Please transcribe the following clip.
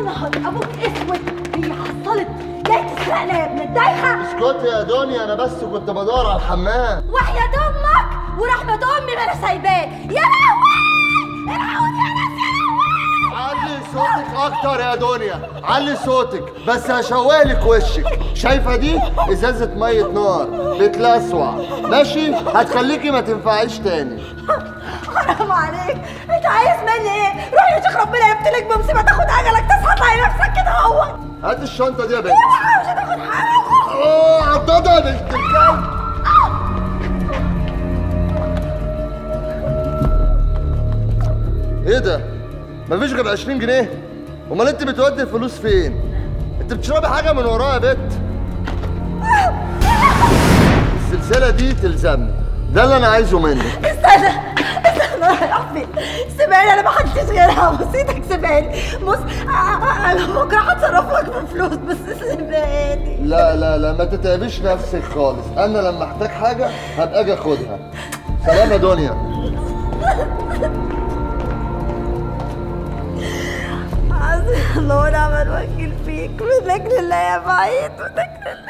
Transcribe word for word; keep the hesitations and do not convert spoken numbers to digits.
نهار ابوك اسود، هي حصلت جاي تسرقنا يا ابن الدايخه. اسكتي يا دنيا، انا بس كنت بدور على الحمام. وحياة امك ورحمة امي ما انا سايباك. يا لهوي الحقوني يا ناس، يا لهوي. علي صوتك اكتر يا دنيا، علي صوتك بس هشوالك وشك. شايفه دي ازازه ميه نار بتلسوع، ماشي؟ هتخليكي ما تنفعيش تاني. حرام عليك، انت عايز مني ايه؟ روح يا شيخ ربنا يبتليك بمصيبه، تاخد عجلك تصحى تلاقي نفسك كده اهو. هات الشنطه دي يا بنت. اوعى مش هتاخد حاجه. اه عضضها يا بنت الكلب. ايه ده؟ مفيش غير عشرين جنيه؟ امال انت بتودي الفلوس فين؟ انت بتشربي حاجه من ورايا يا بت؟ السلسله دي تلزمني، ده اللي انا عايزه منك. استنى استنى رايح فين؟ سيباني، انا ما حدش غيرها، بصيتك سيباني. بص انا بكره هتصرف لك بفلوس بس سيباني. لا لا لا ما تتعبيش نفسك خالص، انا لما احتاج حاجه هبقى اجي اخدها. سلام يا دنيا. حسبي الله ونعم الوكيل فيك، منك لله يا بعيد، منك لله.